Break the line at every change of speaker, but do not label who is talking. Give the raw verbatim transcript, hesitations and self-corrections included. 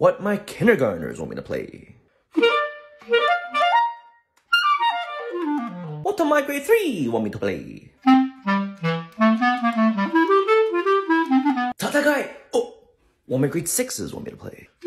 what my kindergartners want me to play. What do my grade three want me to play? Tatagai! Oh, what my grade sixes want me to play.